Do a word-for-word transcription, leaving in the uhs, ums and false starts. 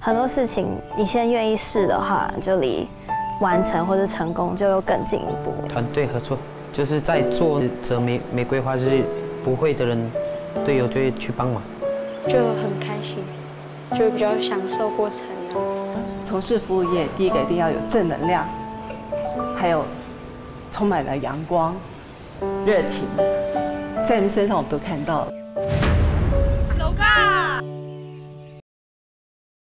很多事情你先愿意试的话，就离完成或者成功就有更进一步。 团队合作，就是在做着没没规划，就是不会的人，队友就会去帮忙， 就很开心，就比较享受过程啊。 从事服务业，第一个一定要有正能量，还有充满了阳光、热情，在人身上我们都看到了。